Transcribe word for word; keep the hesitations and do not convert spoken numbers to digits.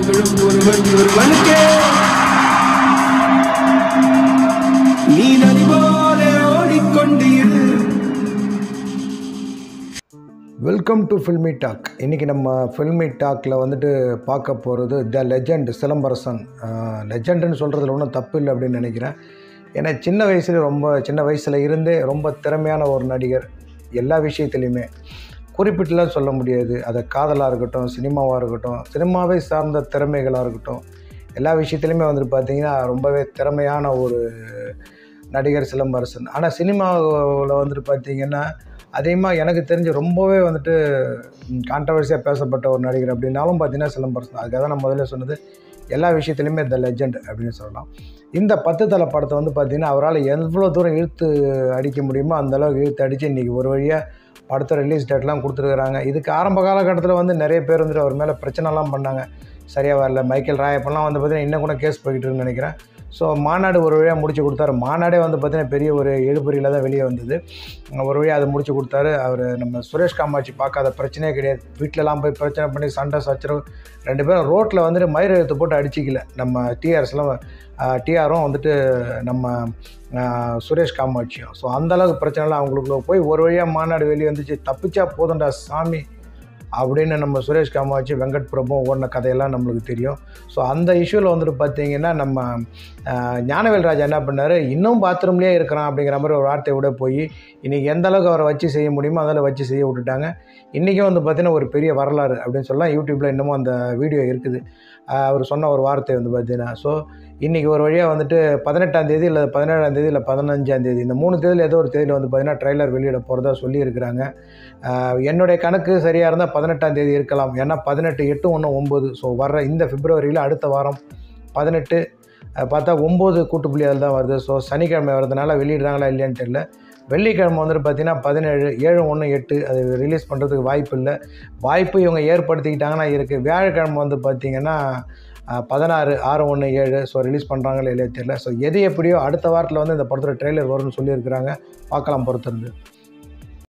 ஒருவன் ஒருவனுக்கே நீ நதி போல ஓடிக்கொண்டீரு. Welcome to filmy talk. இன்றைக்கி நம்ம ஃபில்மி டாக்கில் வந்துட்டு பார்க்க போகிறது த லெஜண்ட் சிலம்பரசன். லெஜண்டுன்னு சொல்கிறதுல ஒன்றும் தப்பு இல்லை அப்படின்னு நினைக்கிறேன். ஏன்னா சின்ன வயசுல ரொம்ப சின்ன வயசில் இருந்தே ரொம்ப திறமையான ஒரு நடிகர். எல்லா விஷயத்துலையுமே குறிப்பிட்டுலாம் சொல்ல முடியாது. அது காதலாக இருக்கட்டும், சினிமாவாக இருக்கட்டும், சினிமாவை சார்ந்த திறமைகளாக இருக்கட்டும், எல்லா விஷயத்துலையுமே வந்துட்டு பார்த்திங்கன்னா ரொம்பவே திறமையான ஒரு நடிகர் சிலம்பரசன். ஆனால் சினிமாவில் வந்துட்டு பார்த்திங்கன்னா அதிகமாக எனக்கு தெரிஞ்சு ரொம்பவே வந்துட்டு கான்ட்ரவர்சியாக பேசப்பட்ட ஒரு நடிகர் அப்படின்னாலும் பார்த்திங்கன்னா சிலம்பரசன். அதுக்காக தான் நான் முதல்ல சொன்னது எல்லா விஷயத்துலையுமே த லெஜண்ட் அப்படின்னு சொல்லலாம். இந்த பத்து தலை படத்தை வந்து பார்த்திங்கன்னா அவரால் எவ்வளோ தூரம் இழுத்து அடிக்க முடியுமோ அந்தளவுக்கு இழுத்து அடித்து இன்றைக்கி ஒரு வழியாக படத்தை ரிலீஸ் டேட்லாம் கொடுத்துருக்குறாங்க. இதுக்கு ஆரம்ப காலகட்டத்தில் வந்து நிறைய பேர் வந்துட்டு அவர் மேலே பிரச்சனைலாம் பண்ணாங்க, சரியாக வரல. மைக்கேல் ராயப்பெல்லாம் வந்து பார்த்திங்கன்னா இன்னும் கூட கேஸ் போய்கிட்டு இருக்குன்னு நினைக்கிறேன். ஸோ மாநாடு ஒரு வழியாக முடிச்சு கொடுத்தாரு. மாநாடே வந்து பார்த்திங்கன்னா பெரிய ஒரு எழுபறியில் தான் வெளியே வந்தது. ஒரு வழியாக அதை முடிச்சு கொடுத்தாரு. அவர் நம்ம சுரேஷ் காமாட்சி பார்க்காத பிரச்சனையே கிடையாது. வீட்டிலலாம் போய் பிரச்சனை பண்ணி சண்டை சச்சரவு, ரெண்டு பேரும் ரோட்டில் வந்துட்டு மயிர் எழுத்து போட்டு அடிச்சிக்கல. நம்ம டிஆர்ஸ்லாம் டிஆரும் வந்துட்டு நம்ம சுரேஷ் காமாட்சியும். ஸோ அந்தளவுக்கு பிரச்சனைலாம் அவங்களுக்குள்ள போய் ஒரு வழியாக மாநாடு வெளியே வந்துச்சு. தப்பிச்சா போதுண்டா சாமி அப்படின்னு நம்ம சுரேஷ் காமாட்சி வெங்கட் பிரபு ஓடின கதையெல்லாம் நம்மளுக்கு தெரியும். ஸோ அந்த இஷ்யூவில் வந்துட்டு பார்த்திங்கன்னா நம்ம ஞானவேல் ராஜா என்ன பண்ணார், இன்னும் பாத்ரூம்லேயே இருக்கிறான் அப்படிங்கிற மாதிரி ஒரு வார்த்தையை விட போய் இன்றைக்கி எந்த அளவுக்கு அவரை வச்சு செய்ய முடியுமோ அதில் வச்சு செய்ய விட்டுட்டாங்க. இன்றைக்கும் வந்து பார்த்திங்கன்னா ஒரு பெரிய வரலாறு அப்படின்னு சொல்லலாம். யூடியூப்பில் இன்னமும் அந்த வீடியோ இருக்குது. அவர் சொன்ன ஒரு வார்த்தை வந்து பார்த்திங்கன்னா ஸோ இன்றைக்கி ஒரு வழியாக வந்துட்டு பதினெட்டாம் தேதி இல்லை பதினேழாம் தேதி இல்லை பதினஞ்சாம் தேதி இந்த மூணு தேதியில் ஏதோ ஒரு தேதியில் வந்து பார்த்திங்கன்னா ட்ரெய்லர் வெளியிட போகிறதா சொல்லியிருக்கிறாங்க. என்னுடைய கணக்கு சரியாக இருந்தால் பதினெட்டாம் தேதி இருக்கலாம். ஏன்னா பதினெட்டு எட்டு ஒன்று ஒம்பது. ஸோ வர்ற இந்த பிப்ரவரியில் அடுத்த வாரம் பதினெட்டு பார்த்தா ஒம்பது கூட்டுப்புள்ளி அதில் தான் வருது. ஸோ சனிக்கிழமை வர்றதுனால வெளியிடுறாங்களா இல்லையான்னு தெரியல. வெள்ளிக்கிழமை வந்துட்டு பார்த்திங்கன்னா பதினேழு ஏழு ஒன்று எட்டு அது ரிலீஸ் பண்ணுறதுக்கு வாய்ப்பு இல்லை. வாய்ப்பு இவங்க ஏற்படுத்திக்கிட்டாங்கன்னா இருக்குது. வியாழக்கிழமை வந்து பார்த்திங்கன்னா பதினாறு ஆறு ஒன்று ஏழு. ஸோ ரிலீஸ் பண்ணுறாங்களா இல்லையா தெரியல. ஸோ எது எப்படியோ அடுத்த வாரத்தில் வந்து இந்த படத்தோட ட்ரெய்லர் வரும்னு சொல்லியிருக்கிறாங்க. பார்க்கலாம் பொறுத்திருந்து.